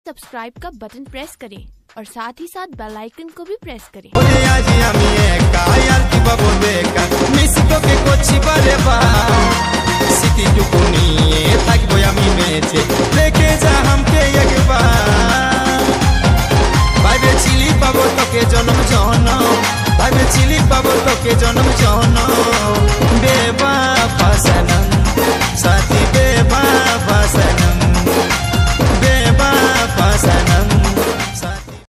Subscribe का button press करें और साथ ही साथ बेल आइकन को भी प्रेस करें। जन्म जन्म बेबा